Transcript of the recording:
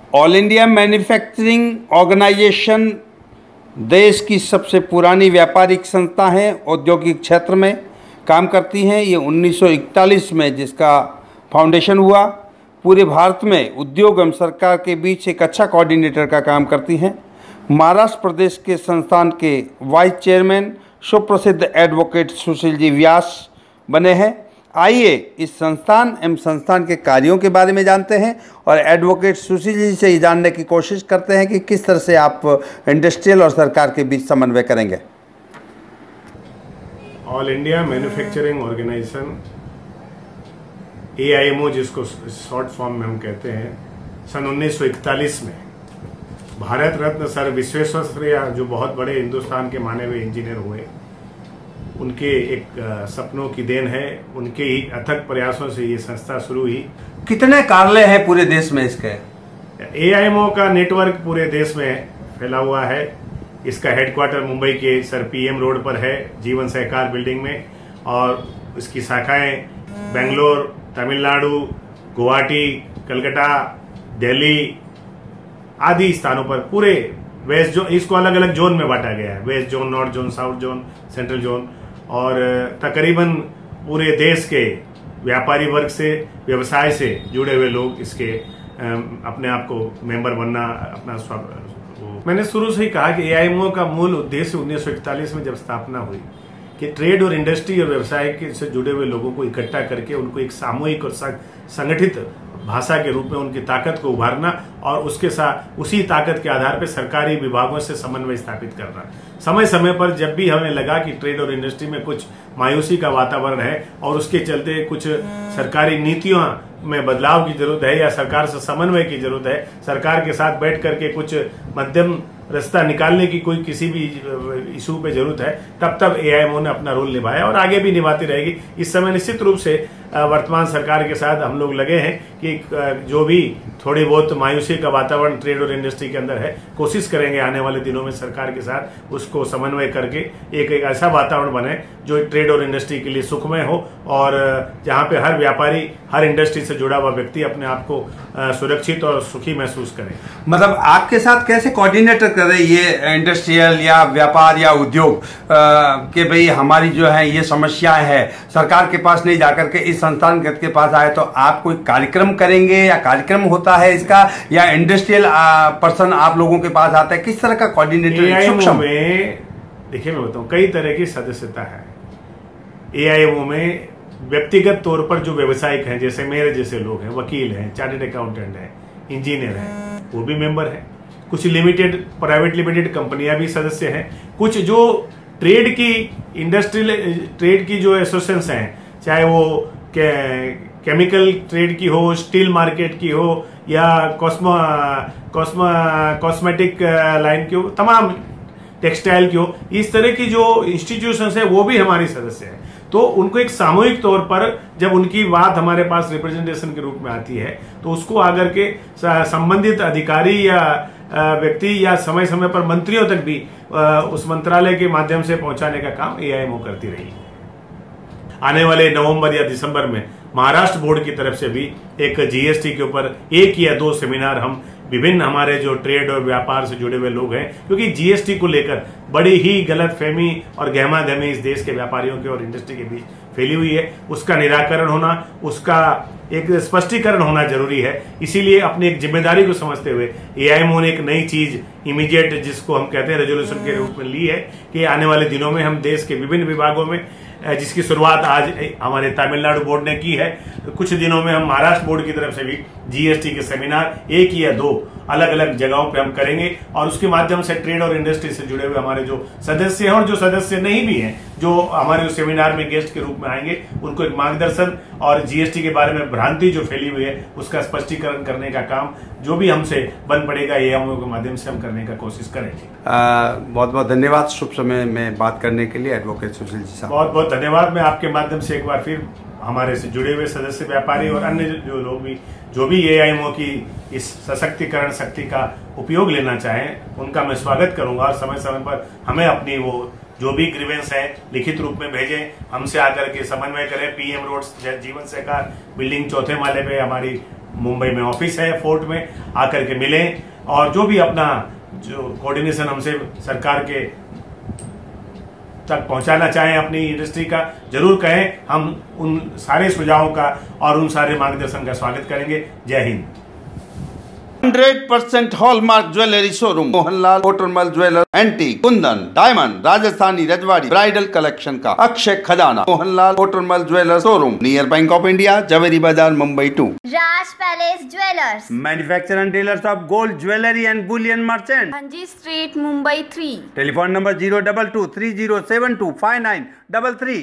All India manufacturing organisation देश की सबसे पुरानी व्यापारिक संस्था है, औद्योगिक क्षेत्र में काम करती हैं। ये 1941 में जिसका फाउंडेशन हुआ, पूरे भारत में उद्योग एवं सरकार के बीच एक अच्छा कोऑर्डिनेटर का काम करती हैं। महाराष्ट्र प्रदेश के संस्थान के वाइस चेयरमैन सुप्रसिद्ध एडवोकेट सुशील जी व्यास बने हैं। आइए इस संस्थान एवं संस्थान के कार्यों के बारे में जानते हैं और एडवोकेट सुशील जी से ये जानने की कोशिश करते हैं कि किस तरह से आप इंडस्ट्रियल और सरकार के बीच समन्वय करेंगे। All India manufacturing organisation AIMO, जिसको शॉर्ट फॉर्म में हम कहते हैं, सन 1941 में भारत रत्न सर विश्वेश्वरैया, जो बहुत बड़े हिंदुस्तान के माने हुए इंजीनियर हुए, उनके एक सपनों की देन है। उनके ही अथक प्रयासों से ये संस्था शुरू हुई। कितने कार्यालय हैं पूरे देश में इसके? AIMO का नेटवर्क पूरे देश में फैला हुआ है। इसका हेडक्वार्टर मुंबई के सर PM रोड पर है, जीवन सहकार बिल्डिंग में, और इसकी शाखाएं बेंगलोर, तमिलनाडु, गुवाहाटी, कलकत्ता, दिल्ली आदि स्थानों पर पूरे वेस्ट जोन, इसको अलग अलग जोन में बांटा गया है, west zone, north zone, south zone, central zone, और तकरीबन पूरे देश के व्यापारी वर्ग से, व्यवसाय से जुड़े हुए लोग इसके अपने आप को मेंबर बनना अपना मैंने शुरू से ही कहा कि AIMO का मूल उद्देश्य 1941 में जब स्थापना हुई कि ट्रेड और इंडस्ट्री और व्यवसाय से जुड़े हुए लोगों को इकट्ठा करके उनको एक सामूहिक और संगठित भाषा के रूप में उनकी ताकत को उभारना और उसके साथ उसी ताकत के आधार पर सरकारी विभागों से समन्वय स्थापित करना। समय समय पर जब भी हमें लगा कि ट्रेड और इंडस्ट्री में कुछ मायूसी का वातावरण है और उसके चलते कुछ सरकारी नीतियों में बदलाव की जरूरत है या सरकार से समन्वय की जरूरत है, सरकार के साथ बैठ करके कुछ मध्यम रास्ता निकालने की कोई किसी भी इशू पे जरूरत है, तब AIMO ने अपना रोल निभाया और आगे भी निभाती रहेगी। इस समय निश्चित रूप से वर्तमान सरकार के साथ हम लोग लगे हैं कि जो भी थोड़ी बहुत मायूसी का वातावरण ट्रेड और इंडस्ट्री के अंदर है, कोशिश करेंगे आने वाले दिनों में सरकार के साथ उसको समन्वय करके एक ऐसा वातावरण बने जो ट्रेड और इंडस्ट्री के लिए सुखमय हो और जहां पे हर व्यापारी, हर इंडस्ट्री से जुड़ा हुआ व्यक्ति अपने आप को सुरक्षित और सुखी महसूस करे। मतलब आपके साथ कैसे कोऑर्डिनेटर कर रहे ये इंडस्ट्रियल या व्यापार या उद्योग कि भाई हमारी जो है ये समस्याएं हैं, सरकार के पास नहीं जाकर के इस संस्थान के पास आए, तो आप कोई कार्यक्रम करेंगे या कार्यक्रम होता है इसका, या इंडस्ट्रियल पर्सन आप लोगों के पास आता है, किस तरह का कोऑर्डिनेटर? AIMO में देखिए मैं बताऊं कई तरह की सदस्यता है। AIMO में व्यक्तिगत तौर पर जो व्यवसायिक हैं, जैसे मेरे जैसे लोग हैं, वकील हैं, चार्टर्ड अकाउंटेंट हैं, इंजीनियर हैं, वो भी मेंबर हैं। कुछ प्राइवेट लिमिटेड कंपनियां भी सदस्य हैं। कुछ जो ट्रेड की इंडस्ट्रियल ट्रेड की जो एसोसिएशन हैं, चाहे वो केमिकल ट्रेड की हो, स्टील मार्केट की हो या कॉस्मेटिक लाइन की हो, तमाम टेक्सटाइल की हो, इस तरह की जो इंस्टीट्यूशंस है वो भी हमारी सदस्य हैं। तो उनको एक सामूहिक तौर पर जब उनकी बात हमारे पास रिप्रेजेंटेशन के रूप में आती है तो उसको आकर के संबंधित अधिकारी या व्यक्ति या समय समय पर मंत्रियों तक भी उस मंत्रालय के माध्यम से पहुंचाने का काम AIMO करती रही। आने वाले नवंबर या दिसंबर में महाराष्ट्र बोर्ड की तरफ से भी एक GST के ऊपर 1 या 2 सेमिनार हम विभिन्न हमारे जो ट्रेड और व्यापार से जुड़े हुए लोग हैं, क्योंकि GST को लेकर बड़ी ही गलतफहमी और गहमागहमी इस देश के व्यापारियों के और इंडस्ट्री के बीच फैली हुई है, उसका निराकरण होना, उसका एक स्पष्टीकरण होना जरूरी है। इसीलिए अपनी एक जिम्मेदारी को समझते हुए AIMO ने एक नई चीज इमीडिएट, जिसको हम कहते हैं रेजोल्यूशन के रूप में ली है कि आने वाले दिनों में हम देश के विभिन्न विभागों में, जिसकी शुरुआत आज हमारे तमिलनाडु बोर्ड ने की है, तो कुछ दिनों में हम महाराष्ट्र बोर्ड की तरफ से भी GST के सेमिनार 1 या 2 अलग अलग जगहों पे हम करेंगे और उसके माध्यम से ट्रेड और इंडस्ट्री से जुड़े हुए हमारे जो सदस्य हैं और जो सदस्य नहीं भी हैं, जो हमारे उस सेमिनार में गेस्ट के रूप में आएंगे, उनको एक मार्गदर्शन और GST के बारे में भ्रांति जो फैली हुई है उसका स्पष्टीकरण करने का काम जो भी हमसे बन पड़ेगा AIMO के माध्यम से हम करने का कोशिश करेंगे। बहुत बहुत धन्यवाद शुभ समय में बात करने के लिए एडवोकेट सुशील जी साहब। बहुत बहुत धन्यवाद। मैं आपके माध्यम से एक बार फिर हमारे से जुड़े हुए सदस्य, व्यापारी और अन्य जो लोग भी जो भी AIMO की इस सशक्तिकरण शक्ति का उपयोग लेना चाहें, उनका मैं स्वागत करूंगा और समय समय पर हमें अपनी वो जो भी ग्रीवेंस है लिखित रूप में भेजें, हमसे आकर के समन्वय करें। PM रोड जीवन सहकार बिल्डिंग 4थे माले पे हमारी मुंबई में ऑफिस है फोर्ट में, आकर के मिलें और जो भी अपना जो कोऑर्डिनेशन हमसे सरकार के तक पहुंचाना चाहें अपनी इंडस्ट्री का, जरूर कहें। हम उन सारे सुझावों का और उन सारे मार्गदर्शन का स्वागत करेंगे। जय हिंद। 100% hallmark jewellery showroom, Mohanlal Kotarmal jeweller, antique, kundan, diamond, Rajasthani, Rajwadi, bridal collection का अक्षय खजाना, Mohanlal Kotarmal jeweller showroom, near bank of India, Zaveri Bazaar, Mumbai 2। Raj palace jewellers, manufacture and dealers of gold jewellery and bullion merchant, Hanji street, Mumbai 3। Telephone number 02230725933।